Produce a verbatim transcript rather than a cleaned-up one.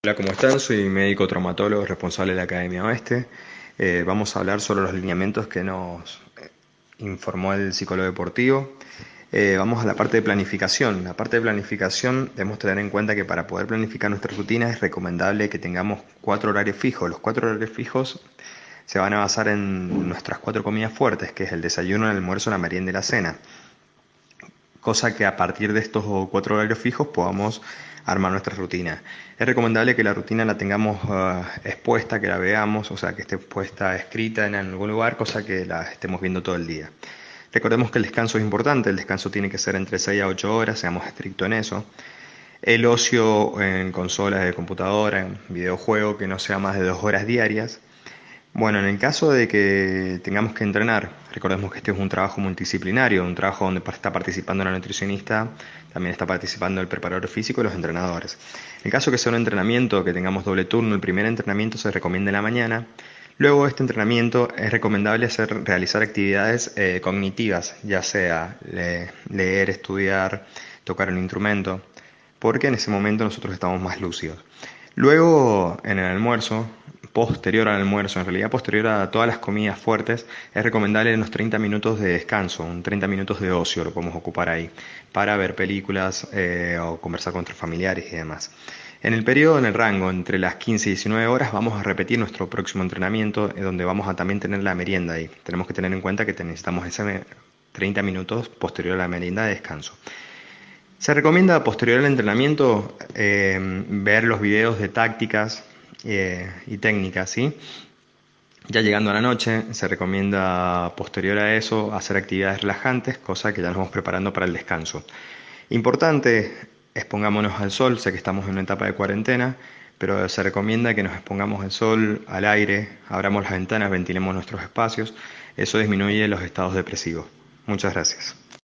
Hola, ¿cómo están? Soy médico traumatólogo responsable de la Academia Oeste. Eh, vamos a hablar sobre los lineamientos que nos eh, informó el psicólogo deportivo. Eh, vamos a la parte de planificación. La parte de planificación debemos tener en cuenta que para poder planificar nuestra rutina es recomendable que tengamos cuatro horarios fijos. Los cuatro horarios fijos se van a basar en nuestras cuatro comidas fuertes, que es el desayuno, el almuerzo, la merienda y la cena. Cosa que a partir de estos cuatro horarios fijos podamos armar nuestra rutina. Es recomendable que la rutina la tengamos uh, expuesta, que la veamos, o sea, que esté puesta escrita en algún lugar, cosa que la estemos viendo todo el día. Recordemos que el descanso es importante, el descanso tiene que ser entre seis a ocho horas, seamos estrictos en eso. El ocio en consolas de computadora, en videojuego, que no sea más de dos horas diarias. Bueno, en el caso de que tengamos que entrenar, recordemos que este es un trabajo multidisciplinario, un trabajo donde está participando la nutricionista, también está participando el preparador físico y los entrenadores. En el caso que sea un entrenamiento, que tengamos doble turno, el primer entrenamiento se recomienda en la mañana. Luego de este entrenamiento es recomendable hacer, realizar actividades eh, cognitivas, ya sea le, leer, estudiar, tocar un instrumento, porque en ese momento nosotros estamos más lúcidos. Luego, en el almuerzo, posterior al almuerzo, en realidad posterior a todas las comidas fuertes, es recomendable unos treinta minutos de descanso, un treinta minutos de ocio lo podemos ocupar ahí, para ver películas eh, o conversar con nuestros familiares y demás. En el periodo, en el rango, entre las quince y diecinueve horas, vamos a repetir nuestro próximo entrenamiento, eh, donde vamos a también tener la merienda ahí. Tenemos que tener en cuenta que necesitamos ese treinta minutos posterior a la merienda de descanso. Se recomienda posterior al entrenamiento eh, ver los videos de tácticas eh, y técnicas, ¿sí? Ya llegando a la noche, se recomienda posterior a eso hacer actividades relajantes, cosa que ya nos vamos preparando para el descanso. Importante, expongámonos al sol, sé que estamos en una etapa de cuarentena, pero se recomienda que nos expongamos al sol, al aire, abramos las ventanas, ventilemos nuestros espacios, eso disminuye los estados depresivos. Muchas gracias.